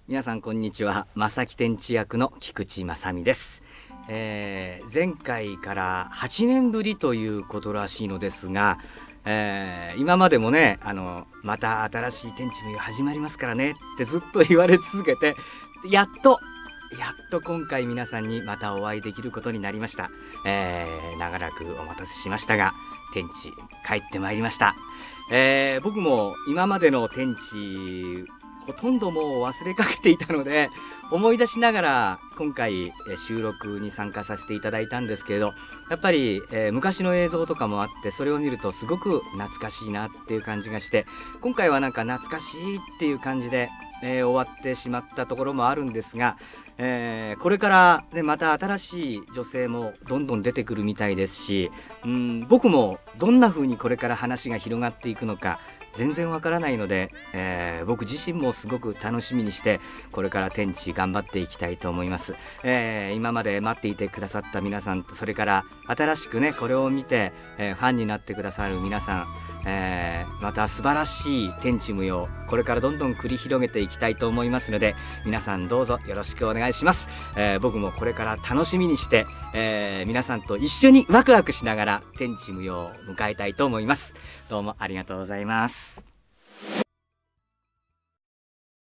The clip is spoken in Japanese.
皆さんこんにちは。正木天地役の菊池正美です。前回から8年ぶりということらしいのですが、今までもねまた新しい天地無用始まりますからねってずっと言われ続けて、やっと今回皆さんにまたお会いできることになりました。長らくお待たせしましたが、天地帰ってまいりました。僕も今までの天地ほとんどもう忘れかけていたので、思い出しながら今回収録に参加させていただいたんですけれど、やっぱり、昔の映像とかもあって、それを見るとすごく懐かしいなっていう感じがして、今回はなんか懐かしいっていう感じで、終わってしまったところもあるんですが、これから、ね、また新しい女性もどんどん出てくるみたいですし、僕もどんな風にこれから話が広がっていくのか全然わからないので、僕自身もすごく楽しみにしてこれから天地頑張っていきたいと思います。今まで待っていてくださった皆さんと、それから新しくねこれを見て、ファンになってくださる皆さん、また素晴らしい天地無用これからどんどん繰り広げていきたいと思いますので、皆さんどうぞよろしくお願いします。僕もこれから楽しみにして、皆さんと一緒にワクワクしながら天地無用を迎えたいと思います。どうもありがとうございます。